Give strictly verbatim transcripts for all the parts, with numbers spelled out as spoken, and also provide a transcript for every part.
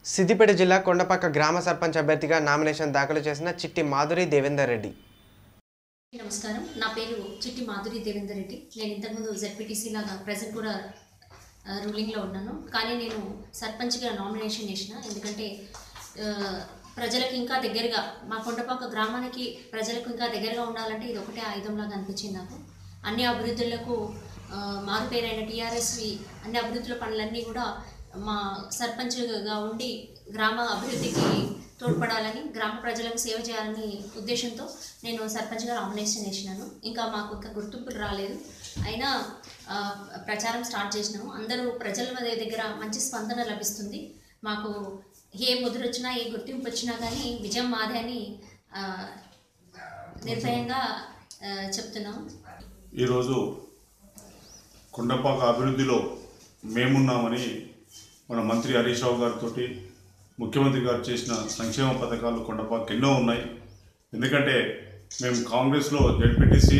సిద్దిపేట జిల్లా కొండపక్క గ్రామ సర్పంచ్ అభ్యర్థిగా నామినేషన్ దాఖలు చేసిన చిట్టి మాధురి దేవేందర్ రెడ్డి. నమస్కారం, నా పేరు చిట్టి మాధురి దేవేందర్ రెడ్డి. నేను ఇంతకుముందు జెడ్పీటీసీ లాగా ప్రజెంట్ కూడా రూలింగ్లో ఉన్నాను. కానీ నేను సర్పంచ్గా నామినేషన్ చేసిన, ఎందుకంటే ప్రజలకు ఇంకా దగ్గరగా, మా కొండపక్క గ్రామానికి ప్రజలకు ఇంకా దగ్గరగా ఉండాలంటే ఇది ఒకటే ఆయుధంలాగా అనిపించింది నాకు. అన్ని అభివృద్ధులకు మారుపేరైన టీఆర్ఎస్వి అన్ని అభివృద్ధుల పనులన్నీ కూడా మా సర్పంచ్గా ఉండి గ్రామ అభివృద్ధికి తోడ్పడాలని, గ్రామ ప్రజలకు సేవ చేయాలని ఉద్దేశంతో నేను సర్పంచ్గా నామినేషన్ చేసినాను. ఇంకా మాకు ఇంకా గుర్తింపులు రాలేదు, అయినా ప్రచారం స్టార్ట్ చేసినాము. అందరూ ప్రజల దగ్గర మంచి స్పందన లభిస్తుంది. మాకు ఏ ముద్ర వచ్చినా, ఏ గుర్తింపు వచ్చినా కానీ విజయం మాదే అని నిర్భయంగా చెప్తున్నాము. ఈరోజు కొండపాక అభివృద్ధిలో మేమున్నామని మన మంత్రి హరీష్ రావు గారితో ముఖ్యమంత్రి గారు చేసిన సంక్షేమ పథకాలు కొండపాక ఎన్నో ఉన్నాయి. ఎందుకంటే మేము కాంగ్రెస్లో జెడ్పీటీసీ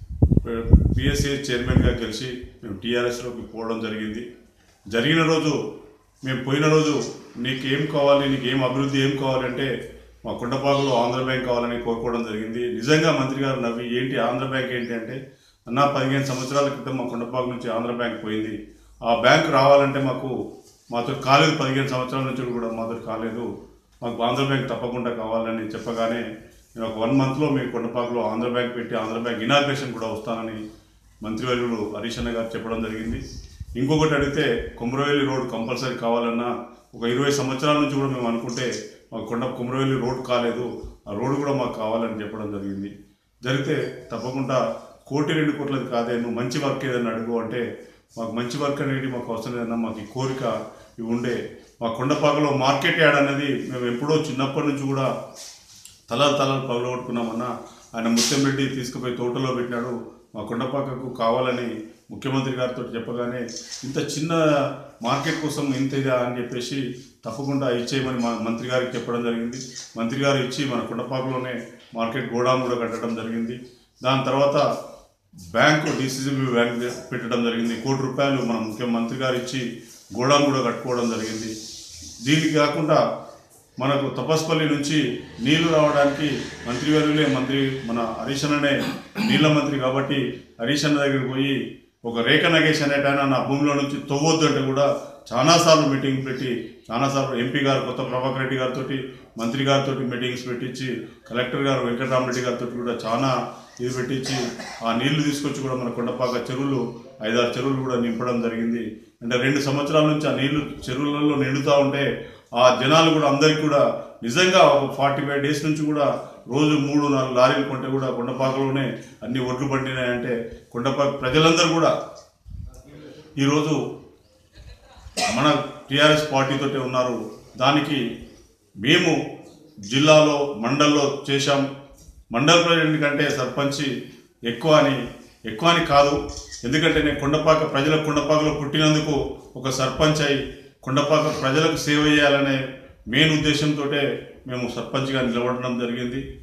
పిఎస్ఏ చైర్మన్గా గెలిచి మేము టీఆర్ఎస్లోకి పోవడం జరిగింది. జరిగిన రోజు మేము పోయిన రోజు నీకు ఏం కావాలి, నీకు ఏం అభివృద్ధి ఏం కావాలంటే మా కొండపాకలో ఆంధ్ర బ్యాంక్ కావాలని కోరుకోవడం జరిగింది. నిజంగా మంత్రి గారు నవ్వి ఏంటి ఆంధ్ర బ్యాంక్ ఏంటి అంటే, అన్న పదిహేను సంవత్సరాల క్రితం మా కొండపాక నుంచి ఆంధ్ర బ్యాంక్ పోయింది, ఆ బ్యాంక్ రావాలంటే మాకు మాతో కాలేదు, పదిహేను సంవత్సరాల నుంచి కూడా మాతో కాలేదు, మాకు ఆంధ్ర బ్యాంక్ తప్పకుండా కావాలని చెప్పగానే నేను ఒక వన్ మంత్లో మేము కొండపాకలో ఆంధ్ర బ్యాంక్ పెట్టి ఆంధ్ర బ్యాంక్ ఇనాగ్రేషన్ కూడా వస్తానని మంత్రివర్యులు హరీష్ అన్న గారు చెప్పడం జరిగింది. ఇంకొకటి అడిగితే కుమ్రవేలి రోడ్ కంపల్సరీ కావాలన్నా ఒక ఇరవై సంవత్సరాల నుంచి కూడా మేము అనుకుంటే మాకు కొండ కుమ్రవేలి రోడ్ కాలేదు, ఆ రోడ్డు కూడా మాకు కావాలని చెప్పడం జరిగింది. జరిగితే తప్పకుండా కోటి రెండు కోట్లది కాదే, నువ్వు మంచి వర్క్ ఏదైనా అడుగు అంటే మాకు మంచి వర్క్ అనేది మాకు అవసరం లేదన్నా, మాకు ఈ కోరిక ఇవి ఉండే. మా కొండపాకలో మార్కెట్ యార్డ్ అనేది మేము ఎప్పుడో చిన్నప్పటి నుంచి కూడా తలాలు తలాలు పగలగొట్టుకున్నామన్నా, ఆయన ముత్యంరెడ్డి తీసుకుపోయి తోటలో పెట్టినాడు, మా కొండపాకకు కావాలని ముఖ్యమంత్రి గారితో చెప్పగానే ఇంత చిన్న మార్కెట్ కోసం ఇంత ఇదా అని చెప్పేసి తప్పకుండా ఇచ్చేయమని మా మంత్రి గారికి చెప్పడం జరిగింది. మంత్రి గారు ఇచ్చి మన కొండపాకలోనే మార్కెట్ గోడాం కూడా కట్టడం జరిగింది. దాని తర్వాత బ్యాంకు డిసిసిబి బ్యాంక్ పెట్టడం జరిగింది. కోటి రూపాయలు మన ముఖ్యమంత్రి గారు ఇచ్చి గోడాం కూడా కట్టుకోవడం జరిగింది. దీనికి కాకుండా మనకు తపస్పల్లి నుంచి నీళ్లు రావడానికి మంత్రివర్యులే మంత్రి మన హరీష్ అన్ననే నీళ్ళ మంత్రి కాబట్టి హరీష్ అన్న దగ్గరికి పోయి ఒక రేఖ నగేష్ అనేటైనా నా భూమిలో నుంచి తవ్వొద్దు అంటే కూడా చాలాసార్లు మీటింగ్ పెట్టి చాలాసార్లు ఎంపీ గారు కొత్త ప్రభాకర్ రెడ్డి గారితో మంత్రి గారితో మీటింగ్స్ పెట్టించి కలెక్టర్ గారు వెంకటరామరెడ్డి గారితో కూడా చాలా ఇది పెట్టించి ఆ నీళ్లు తీసుకొచ్చి కూడా మన కొండపాక చెరువులు ఐదారు చెరువులు కూడా నింపడం జరిగింది. అంటే రెండు సంవత్సరాల నుంచి ఆ నీళ్లు చెరువులలో నిండుతూ ఉంటే ఆ జనాలు కూడా అందరికీ కూడా నిజంగా ఒక ఫార్టీ ఫైవ్ డేస్ నుంచి కూడా రోజు మూడు నాలుగు లారీలు కొంటే కూడా కొండపాకలోనే అన్ని ఒడ్లు పండినాయంటే కొండపాక ప్రజలందరూ కూడా ఈరోజు మన టీఆర్ఎస్ పార్టీతోటే ఉన్నారు. దానికి మేము జిల్లాలో మండల్లో చేశాం. మండల ప్రెసిడెంట్ కంటే సర్పంచ్ ఎక్కువ అని ఎక్కువ అని కాదు, ఎందుకంటే నేను కొండపాక ప్రజల కొండపాకలో పుట్టినందుకు ఒక సర్పంచ్ అయి కొండపాక ప్రజలకు సేవ చేయాలనే మెయిన్ ఉద్దేశంతో మేము సర్పంచ్గా నిలబడడం జరిగింది.